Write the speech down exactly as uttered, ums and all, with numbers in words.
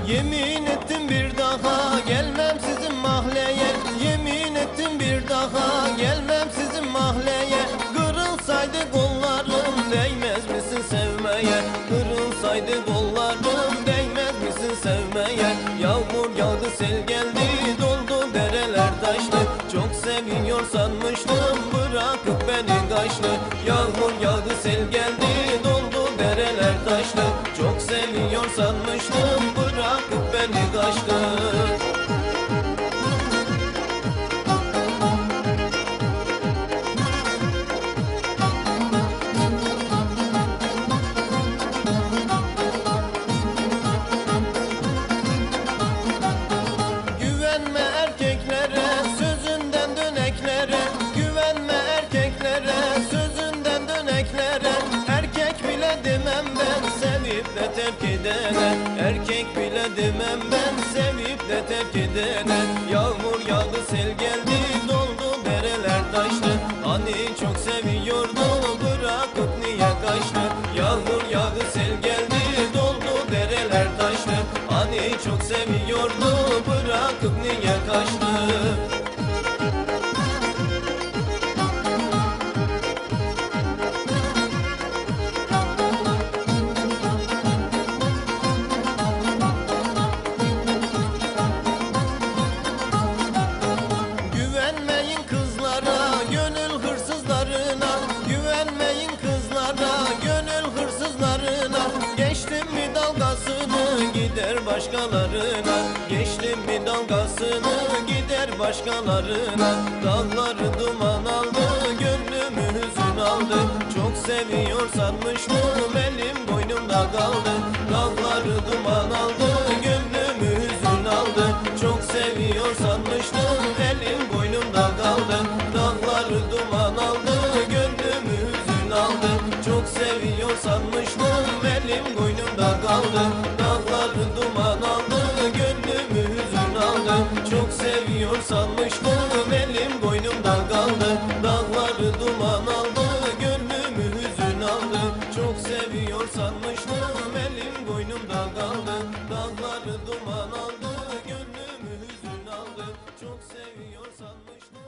Yemin ettim bir daha gelmem sizin mahalleye. Yemin ettim bir daha gelmem sizin mahalleye. Kırılsaydı kollarım değmez misin sevmeye? Kırılsaydı kollarım değmez misin sevmeye? Yağmur yağdı, sel geldi, doldu dereler taştı. Çok seviyor sanmıştım, bırakıp beni kaçtı. Yağmur yağdı, sel geldi, doldu dereler taştı. Çok seviyor sanmıştım, bırakıp beni kaçtı. Güvenme erkeklere, sözünden döneklere. Güvenme erkeklere, sözünden döneklere. Erkek bile demem ben sevip de terk edene. Erkek bile demem ben sevip de terk edene. Yağmur yağdı, sel geldi, doldu dereler taştı. Hani çok seviyordu, bırakıp niye kaçtı? Yağmur yağdı, sel geldi, doldu dereler taştı. Hani çok seviyordu, bırakıp niye kaçtı? Güvenmeyin kızlara, gönül hırsızlarına. Güvenmeyin kızlara, gönül hırsızlarına. Geçtim mi dalgasını gider başkalarına. Geçtim mi dalgasını gider başkalarına. Dağları duman aldı, gönlümü hüzün aldı. Çok seviyor sanmıştım, elim boynumda kaldı. Dağları duman aldı, gönlümü hüzün aldı. Çok seviyor sanmıştım, elim boynumda kaldı. Dağları duman aldı, gönlümü hüzün aldı. Çok seviyor sanmıştım, elim boynumda kaldı. Dağları duman aldı, gönlümü hüzün aldı. Çok seviyor sanmıştım, elim boynumda kaldı. Dağları duman aldı, gönlümü hüzün aldı. Çok seviyor sanmıştım, elim boynumda kaldı. Dağları duman aldı, gönlümü hüzün aldı. Çok seviyor sanmıştım.